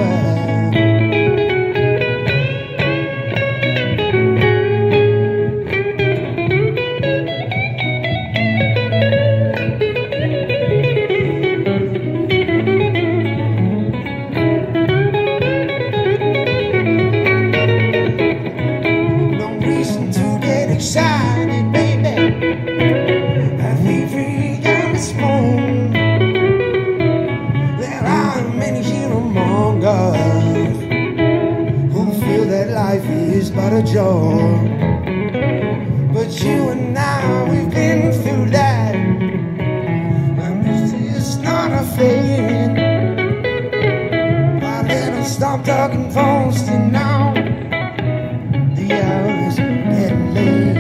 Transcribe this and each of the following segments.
Excited, baby, I feel free down this morning. There are many here among us who feel that life is but a joy. But you and I, we've been through that, and this is not a fade. Why let us stop talking phones now? The hours getting late.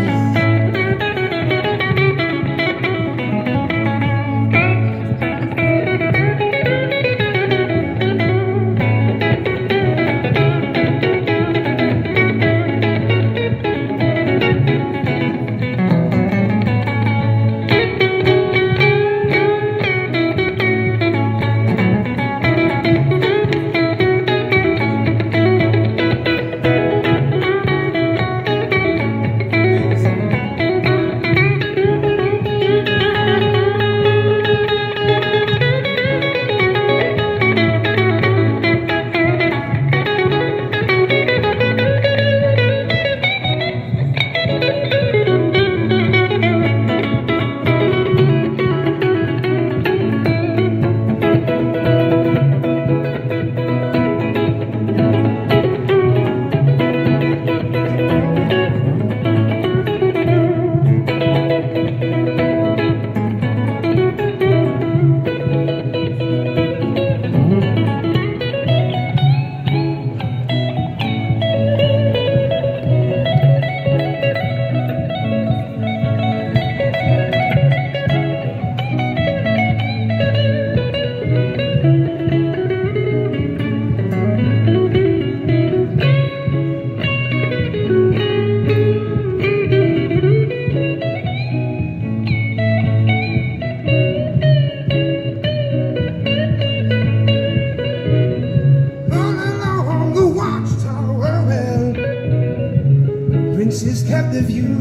Princes kept the view,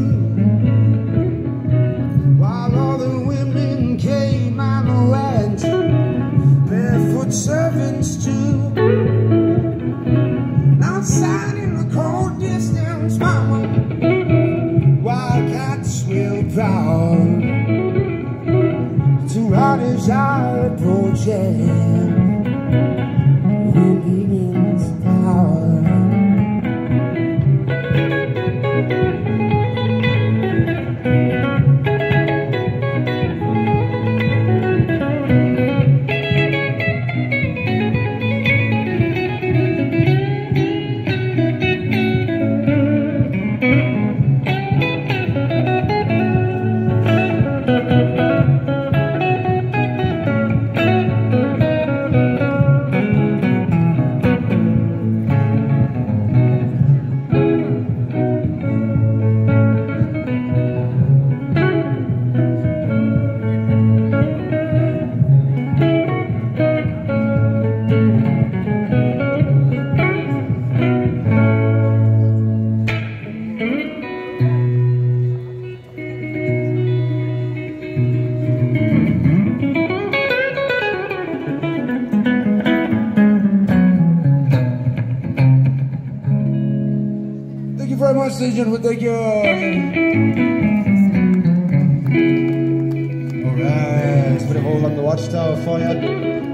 while all the women came and went, barefoot servants too. Outside in the cold distance, mama, wildcats will prowl. Two riders are approaching, wind begins to howl. Thank you very much, ladies and gentlemen. Thank you. Alright, put a hole on the watchtower for you.